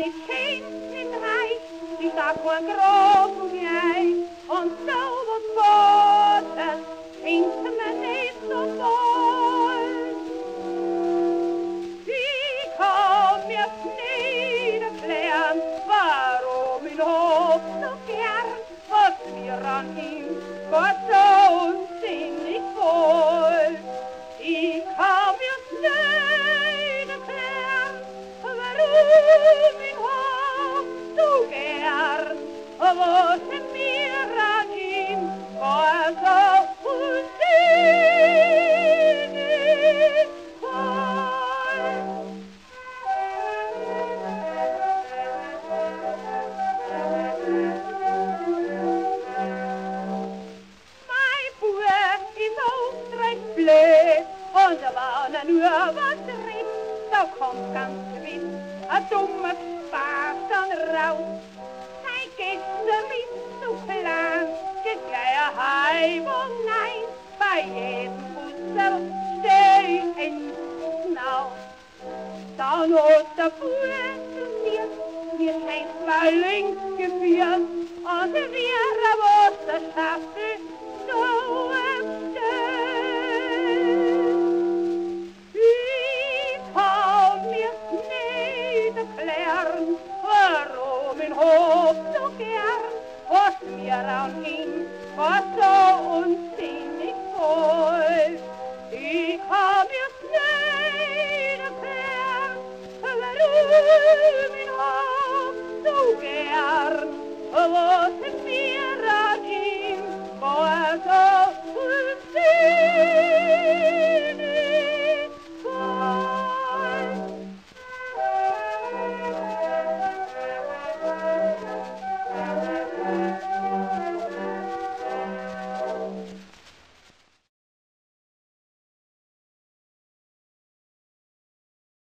niet geen, niet rijk, die zag gewoon groot hoe jij. En zo wat woorden, ging ze me niet zo vol. Wie kan mir niet erklären, waarom in hoofd zo gern, was mir an ihm Gott so unsinnig wohl. Ich kann mir's nicht erklären, warum ich hab so gern, was mir an ihm war so unsinnig wohl. Mein Bub ist auch recht blöd, und wenn nur was redet, da kommt ganz gewiss ein dummer Spaß dann raus. Sein Gestern ist so klein, geht gleich ein Heim und nein, bei jedem Fussel steh ich hinten auf. Dann hat der Bub zu mir scheint mal links geführt, und wäre was der Schaffel so erklären, warum in Hof so gern, was mir an ihm was so uns